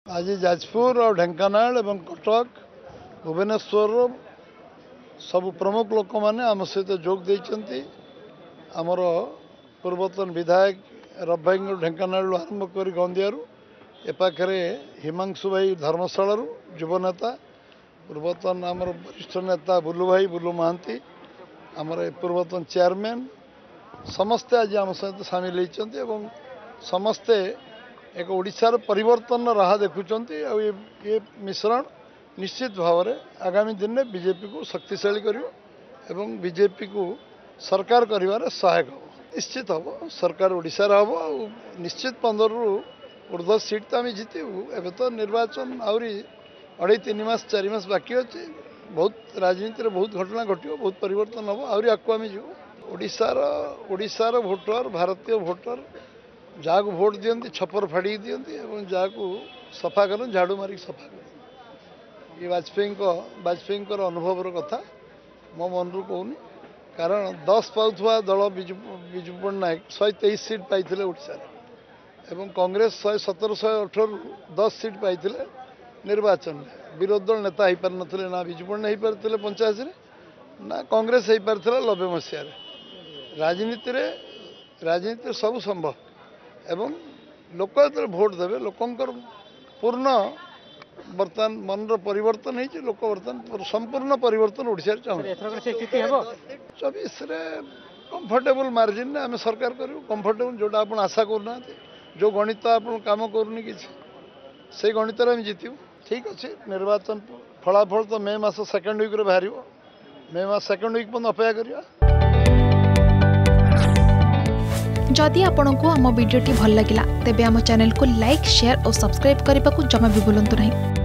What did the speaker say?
आज जाजपुर और ढेंकानाल एवं कटक भुवनेश्वर सब प्रमुख लोक मैंने आम सहित जोग देइचंती। आमर पूर्वतन विधायक रब भाई ढेंकानाल आरंभ कर गंदियारू एपाखे हिमांशु भाई धर्मशाला युव नेता पूर्वतन आमर वरिष्ठ नेता बुलू भाई बुलू महांती आमर पूर्वतन चेयरमैन समस्ते आज आम सहित सामिल होती समस्ते एक ओडिशार परिवर्तन राह देखुंट ये मिश्रण निश्चित भाव में आगामी दिन में बीजेपी को शक्तिशाली कर बीजेपी को सरकार कर सहायक हम निश्चित हम सरकार ओडिशार हम निश्चित 15 रु ऊर्ध्व सीट तो आम जीतबू एवं तो निर्वाचन आहरी 2.5-3 मास 4 मास बाकी अच्छे बहुत राजनीति में बहुत घटना घटो बहुत परिवर्तन हम आहरी आगे आम जीव ओडिशार भोटर भारतीय भोटर जहाँ को भोट दियंती छपर फाड़ी दियंती जहाँ को सफा कर झाड़ू मारिक सफा कर ये वाजपेयी अनुभव कथा मो मन रू कहूनी कारण 10 पाउथवा दल विजु पट्टनायक 123 सीट पाई ओडिशा एवं कांग्रेस 117-118 10 सीट पाई निर्वाचन में विरोधी दल नेता हो पार ना ना विजु पट्टनायक हो पारे 85 ना कांग्रेस हो पार 90 मसीह राजनीति सब संभव एवं लोक जो भोट देवे लोकंर पूर्ण बर्तमान मनर परिवर्तन हो लोक बर्तमान संपूर्ण परिवर्तन ओडिशा चाहते 24 कंफर्टेबल मार्जिन आम सरकार करूँ कंफर्टेबल जोटा आप आशा करना जो गणित आप कम करूनी कि से गणित आम जीतू ठीक अच्छे निर्वाचन फलाफल तो मे मास 2nd वीक बाहर मे मास 2nd वीक पर्यंत अपेक्षा करिया। जदि आपंक आम भिडी भल लगा तेब आम चैनल को लाइक शेयर और सब्सक्राइब करने को जमा भी भूलु नहीं।